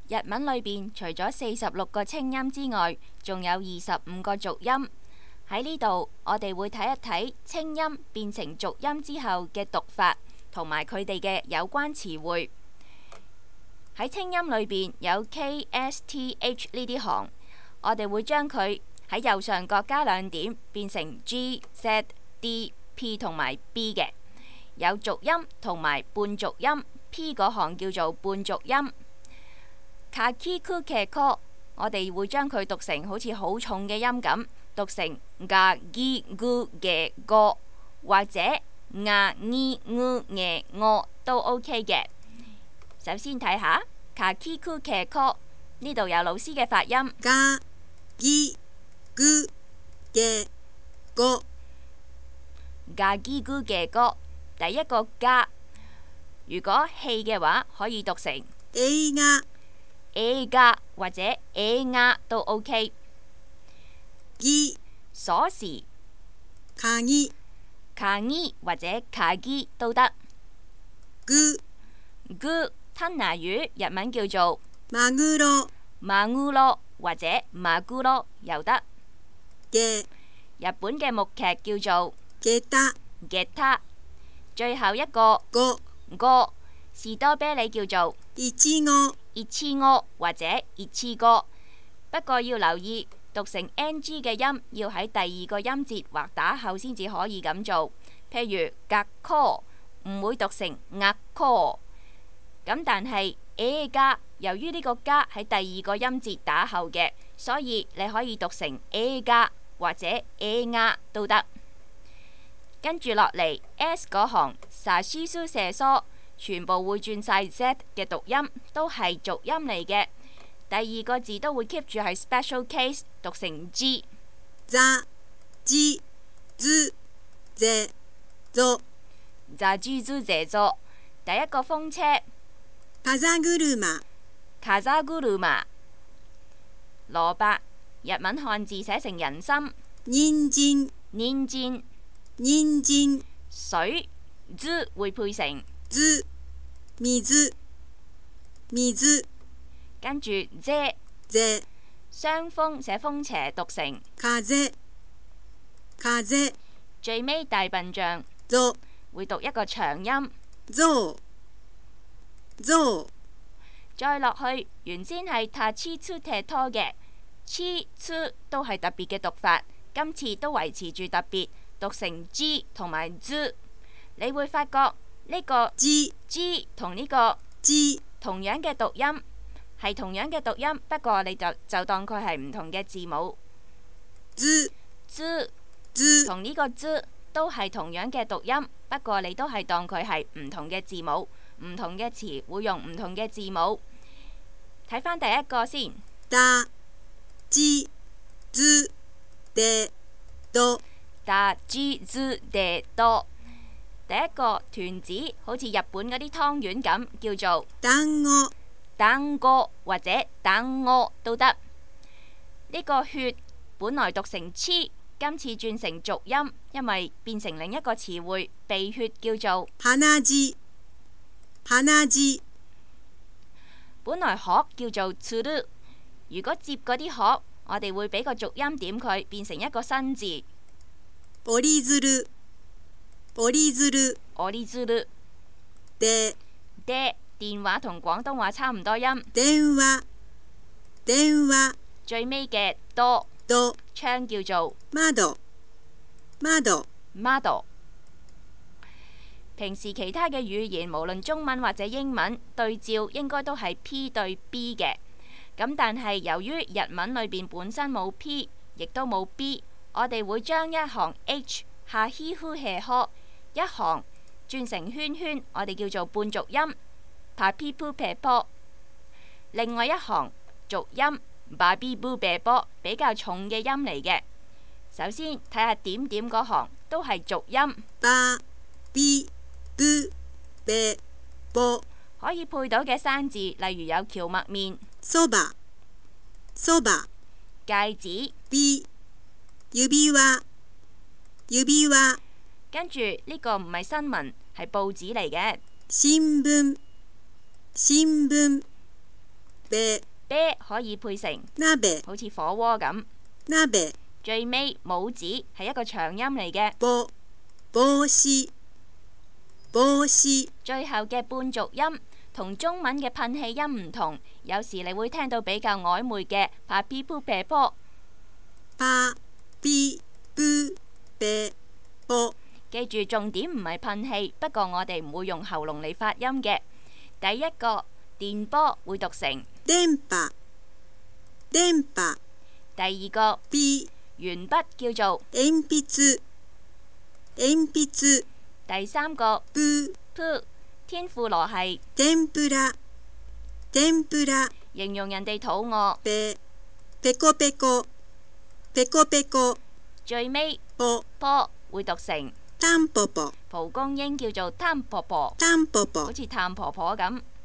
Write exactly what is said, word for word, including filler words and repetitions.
日文裏邊除咗四十六個清音之外，仲有二十五個濁音。喺呢度，我哋會睇一睇清音變成濁音之後嘅讀法，同埋佢哋嘅有關詞彙。喺清音裏邊有 K、S、T、H 呢啲行，我哋會將佢喺右上角加兩點，變成 G、Z、D、P 同埋 B 嘅。有濁音同埋半濁音 ，P 嗰行叫做半濁音。かきくけこ，我哋會將佢讀成好似好重嘅音咁。讀成がぎぐ嘅個，或者がにぐ嘅我都 OK 嘅。首先睇下かきくけこ，呢度有老師嘅發音。 がぎぐ嘅個， がぎぐ嘅個，第一個が，如果氣嘅話，可以讀成えがえが或者えが都 OK。 ぎ鎖匙， かぎかぎ或者かぎ都得。 ぐぐ吞拿魚，日文叫做まぐろマグロ或者マグロ又得。 嘅日本嘅木劇叫做げたゲタ。最後一個ご個士多啤梨叫做いちごいちご或者いちご，不過要留意讀成 N G 嘅音要喺第二個音節或打後先至可以咁做。譬如格 call 唔會讀成額 call， 咁但係 A 加由於呢個加喺第二個音節打後嘅，所以你可以讀成 A 加或者 A 亞都得。跟住落嚟 S 嗰行さしすせそ，全部會轉晒 Z 嘅讀音，都係濁音嚟嘅。第二個字都會 keep 住係 special case， 讀成 G。 ざじずぜぞざじずぜぞ。第一個風車かざぐるまかざぐるま。蘿蔔日文漢字寫成人參。 にんじん年戰にんじん水ず會配成ず水水跟住啫。 ぜ雙風寫風邪讀成風風最尾大笨象ぞ會讀一個長音。 ぞぞ再落去原先係塔黐粗踢拖嘅黐粗都係特別嘅讀法，今次都維持住特別讀成 G 同埋 Z。 你會發覺呢個 G G 同呢個 G 同樣嘅讀音，係同樣嘅讀音，不過你就就當佢係唔同嘅字母。 Z Z Z 同呢個 Z 都係同樣嘅讀音，不過你都係當佢係唔同嘅字母，唔同嘅詞會用唔同嘅字母。睇返第一個先。 だじずでどだじずでど。第一個團子好似日本嗰啲湯圓咁，叫做団子蛋糕或者蛋糕都得。呢個血本來讀成黐，今次轉成濁音，因為變成另一個詞彙鼻血，叫做鼻血鼻血。 本來殼叫做つる，如果接嗰啲殼，我哋會俾個濁音點佢，變成一個新字。 折り鶴折り鶴折り鶴でで電話同廣東話差唔多音。 電話電話最尾嘅多ど窗叫做窓窓窓。平時其他嘅語言，無論中文或者英文，對照應該都係 P 對 B 嘅。咁但係由於日文裏邊本身冇 P， 亦都冇 B， 我哋會將一行 H 下希呼謝呵，一行轉成圈圈，我哋叫做半濁音 pa pi pu pe po。另外一行濁音 ba bi bu be bo 比較重嘅音嚟嘅。首先睇下點點嗰行都係濁音。 ばびぶべぼ可以配到嘅生字，例如有蕎麥麵、 そばそば戒指。 び指輪指輪。 跟住呢個唔係新聞，係報紙嚟嘅。 新聞新聞。 べ、 啤可以配成鍋、 好似火鍋咁。 鍋、 最尾帽子係一個長音嚟嘅。 ぼ、帽子、帽子、 最後嘅半續音同中文嘅噴氣音唔同，有時你會聽到比較曖昧嘅pa pi pu pe po。 パ、ピ、プ、ペ、ポ。 記住重點唔係噴氣，不過我哋唔會用喉嚨嚟發音嘅。第一個電波會讀成電波、電波。 第二個ピ、 鉛筆叫做鉛筆、鉛筆。 第三個プ、 プ，天婦羅係天ぷら、天ぷら。 形容人哋肚餓。 ペ、ペコペコ、ペコペコ。 最尾ポ、 波會讀成タンポポ、 蒲公英叫做探婆婆， タンポポ好。似探婆婆咁。